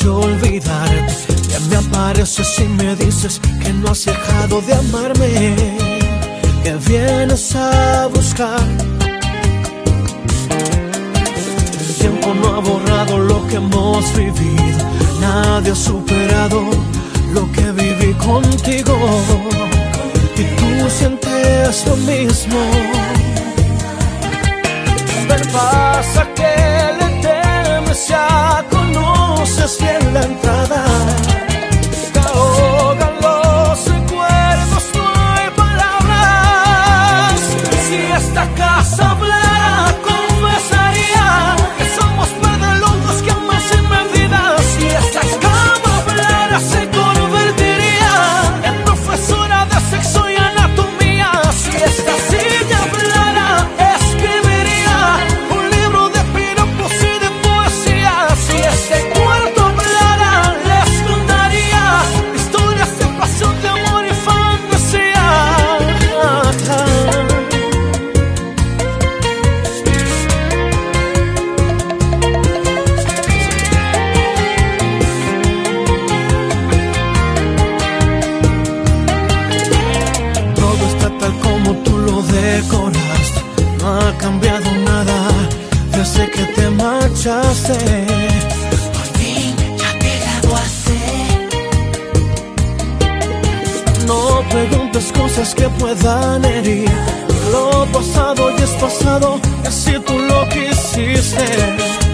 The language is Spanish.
olvidar. Ya me apareces y me dices que no has dejado de amarme, que vienes a buscar. El tiempo no ha borrado lo que hemos vivido, nadie ha superado lo que viví contigo. Y tú sientes lo mismo. Pero pasa que le temes, ya conoces bien la entrada. Te ahogan los recuerdos, no hay palabras. Si esta casa hablara, confesaría que somos par de locos que aman sin medida. Si esta cama hablara, se convertiría en profesora de sexo y anatomía. Si esta silla hablara, escribiría un libro de piropos y de poesía. Si este cuarto hablara, les contaría historias de pasión, de amor y fantasía. Todo está tal como tú lo decoraste, no ha cambiado nada desde que te marchaste. Por fin ya te graduaste. No preguntes cosas que puedan herir. Lo pasado ya es pasado, y así tú lo quisiste.